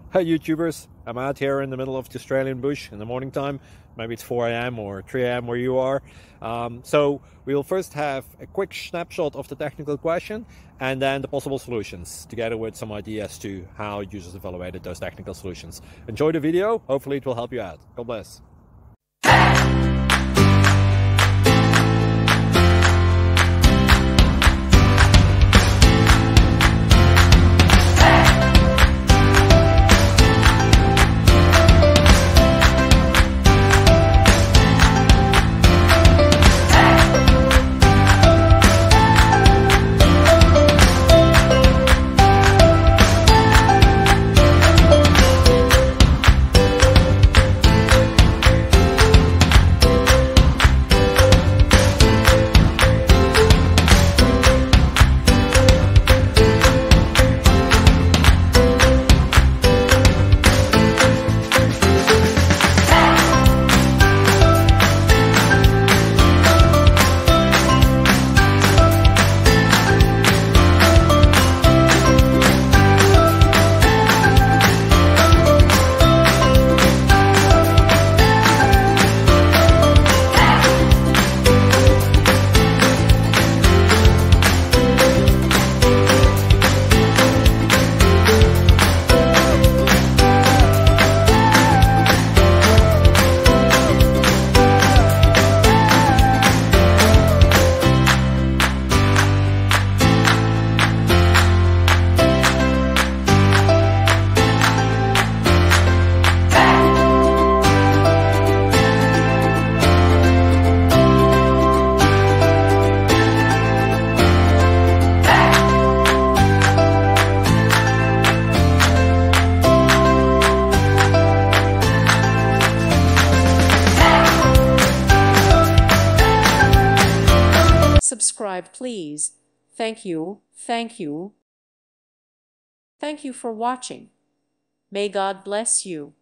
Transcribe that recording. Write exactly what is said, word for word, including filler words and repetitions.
Hi YouTubers, I'm out here in the middle of the Australian bush in the morning time. Maybe it's four A M or three A M where you are. Um, so we will first have a quick snapshot of the technical question and then the possible solutions, together with some ideas to how users evaluated those technical solutions. Enjoy the video, hopefully it will help you out. God bless. Subscribe, please. Thank you, thank you. Thank you for watching. May God bless you.